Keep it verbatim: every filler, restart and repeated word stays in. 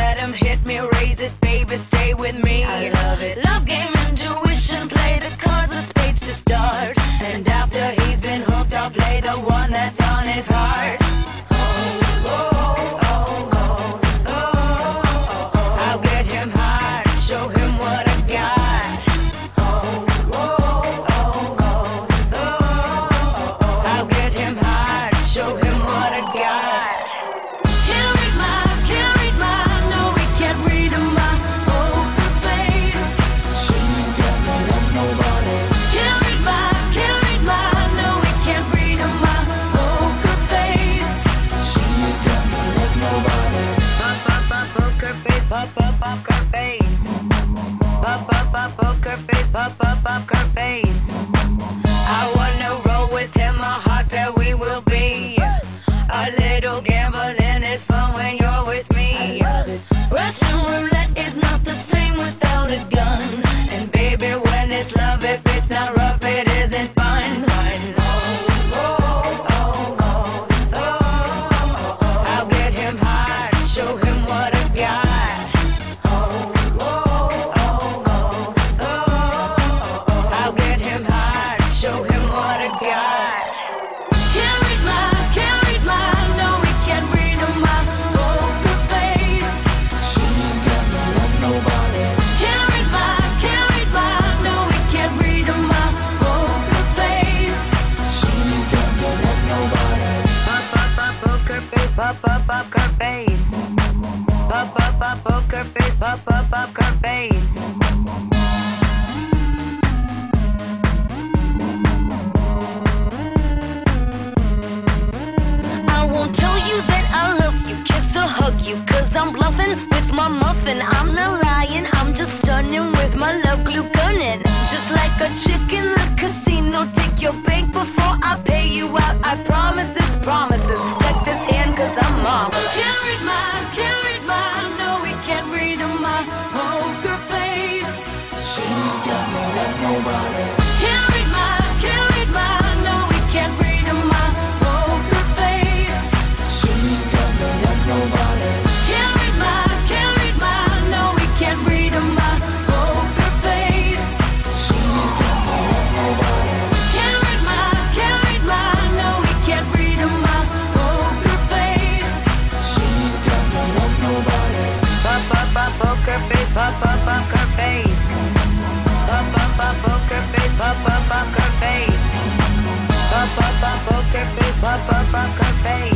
let him hit me, raise it, baby, stay with me. I love it. Love game, intuition, play the cards with spades to start. And after he's been hooked, I'll play the one that's on his heart. Pop up up her face. Pop up up poker face. Pop up up her face. I wanna roll with him, a hot pair we will be. A little gambling is fun when you're with me. Russian roulette is not the same without a gun. And baby, when it's love, if it's not rough, it isn't fun. I'll get him hot, show him what I got. Pop up up her face. Pop up up poker face. Pop up up her face. I won't tell you that I love you, kiss or hug you, cause I'm bluffing with my muffin. I'm not lying, I'm just stunning with my love glue gunning. Just like a chick in the casino, take your bank before I pay you out. I promise this promises. Check this hand cause I'm marvelous. Can't read mine, can't read mine. No, we can't read my poker face. She's got no love, nobody. Can't read mine, can't read mine. No, we can't read my poker face. She's got no love, nobody. Can't read mine, can't read mine. No, we can't read my poker face. She's got no love, nobody. Can't read mine, can't read mine. No, we can't read my poker face. She's got no love, nobody. Pop up up poker face, pop up up her face. Pop up up poker face, pop up up her face. Pop up up poker face, pop up up her face.